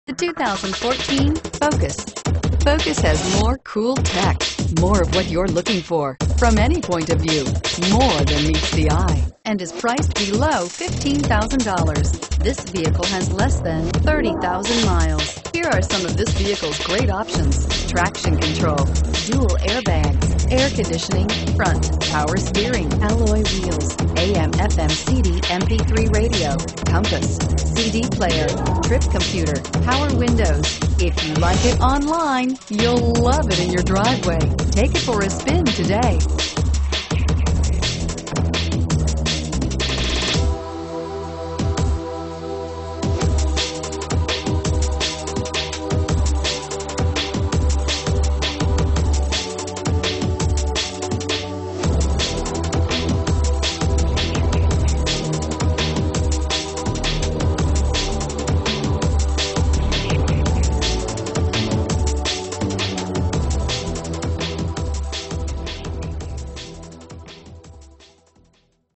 The 2014 Focus. Focus has more cool tech, more of what you're looking for from any point of view, more than meets the eye, and is priced below $15,000. This vehicle has less than 30,000 miles. Here are some of this vehicle's great options: traction control, dual airbags, air conditioning, front, power steering, alloy wheels, AM/FM CD MP3 radio, compass, CD player, trip computer, power windows. If you like it online, you'll love it in your driveway. Take it for a spin today.